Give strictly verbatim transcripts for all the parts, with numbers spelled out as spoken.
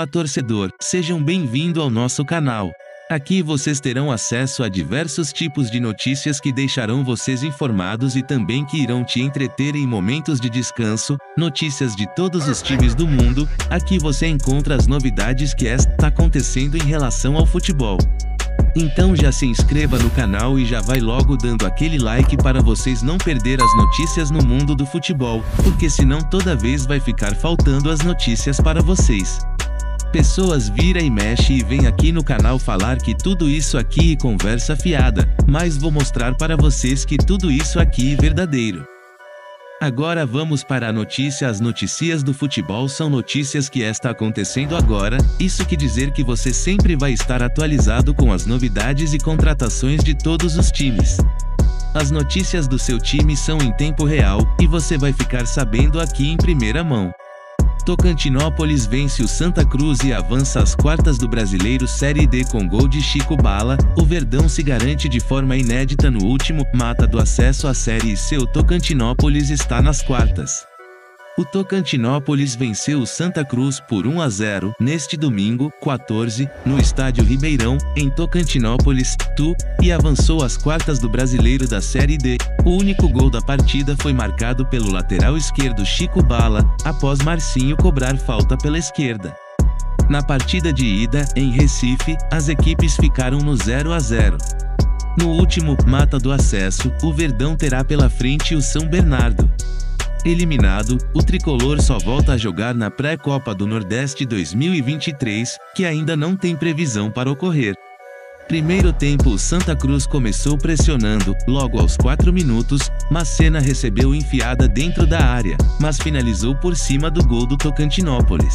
Olá torcedor, sejam bem-vindos ao nosso canal. Aqui vocês terão acesso a diversos tipos de notícias que deixarão vocês informados e também que irão te entreter em momentos de descanso, notícias de todos os times do mundo. Aqui você encontra as novidades que está acontecendo em relação ao futebol. Então já se inscreva no canal e já vai logo dando aquele like para vocês não perder as notícias no mundo do futebol, porque senão toda vez vai ficar faltando as notícias para vocês. Pessoas vira e mexe e vem aqui no canal falar que tudo isso aqui é conversa fiada, mas vou mostrar para vocês que tudo isso aqui é verdadeiro. Agora vamos para a notícia. As notícias do futebol são notícias que está acontecendo agora, isso quer dizer que você sempre vai estar atualizado com as novidades e contratações de todos os times. As notícias do seu time são em tempo real, e você vai ficar sabendo aqui em primeira mão. Tocantinópolis vence o Santa Cruz e avança às quartas do Brasileiro Série D com gol de Chico Bala. O Verdão se garante de forma inédita no último mata do acesso à Série C. O Tocantinópolis está nas quartas. O Tocantinópolis venceu o Santa Cruz por um a zero neste domingo, quatorze, no estádio Ribeirão, em Tocantinópolis, Tu, e avançou às quartas do Brasileiro da Série D. O único gol da partida foi marcado pelo lateral esquerdo Chico Bala, após Marcinho cobrar falta pela esquerda. Na partida de ida, em Recife, as equipes ficaram no zero a zero. No último mata do acesso, o Verdão terá pela frente o São Bernardo. Eliminado, o tricolor só volta a jogar na pré-Copa do Nordeste dois mil e vinte e três, que ainda não tem previsão para ocorrer. Primeiro tempo, o Santa Cruz começou pressionando. Logo aos quatro minutos, Macena recebeu enfiada dentro da área, mas finalizou por cima do gol do Tocantinópolis.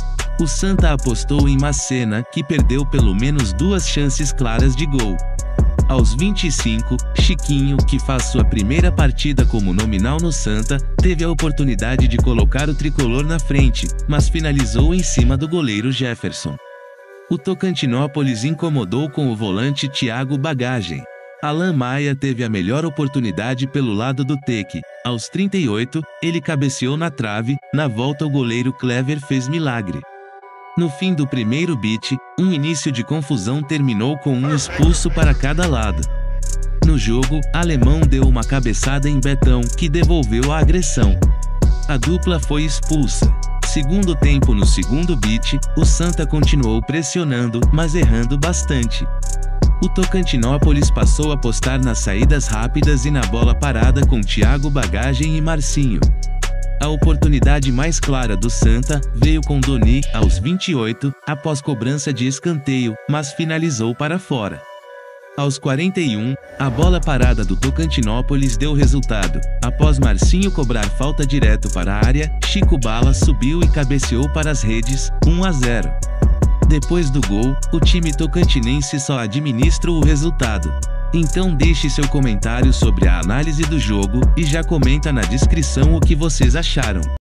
O Santa apostou em Macena, que perdeu pelo menos duas chances claras de gol. Aos vinte e cinco, Chiquinho, que faz sua primeira partida como nominal no Santa, teve a oportunidade de colocar o tricolor na frente, mas finalizou em cima do goleiro Jefferson. O Tocantinópolis incomodou com o volante Thiago Bagagem. Alan Maia teve a melhor oportunidade pelo lado do Teque. Aos trinta e oito, ele cabeceou na trave. Na volta o goleiro Clever fez milagre. No fim do primeiro beat, um início de confusão terminou com um expulso para cada lado. No jogo, Alemão deu uma cabeçada em Betão, que devolveu a agressão. A dupla foi expulsa. Segundo tempo. No segundo beat, o Santa continuou pressionando, mas errando bastante. O Tocantinópolis passou a apostar nas saídas rápidas e na bola parada com Thiago Bagagem e Marcinho. A oportunidade mais clara do Santa veio com Doni, aos vinte e oito, após cobrança de escanteio, mas finalizou para fora. Aos quarenta e um, a bola parada do Tocantinópolis deu resultado. Após Marcinho cobrar falta direto para a área, Chico Bala subiu e cabeceou para as redes, um a zero. Depois do gol, o time tocantinense só administra o resultado. Então deixe seu comentário sobre a análise do jogo, e já comenta na descrição o que vocês acharam.